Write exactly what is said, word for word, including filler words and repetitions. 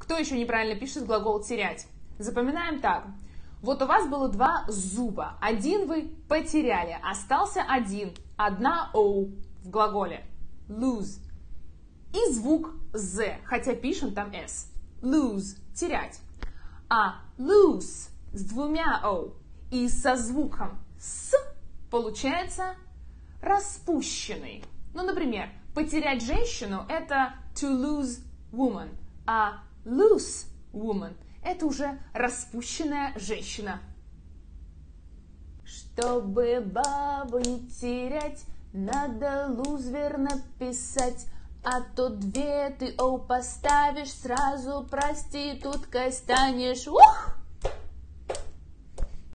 Кто еще неправильно пишет глагол терять? Запоминаем так. Вот у вас было два зуба. Один вы потеряли. Остался один. Одна о в глаголе. Lose. И звук з, хотя пишем там s. Lose. Терять. А loose с двумя о и со звуком с получается распущенный. Ну, например, потерять женщину – это to lose woman, а loose woman – это уже распущенная женщина. Чтобы бабу не терять, надо lose верно писать, а то две ты о поставишь, сразу проституткой станешь. Ух!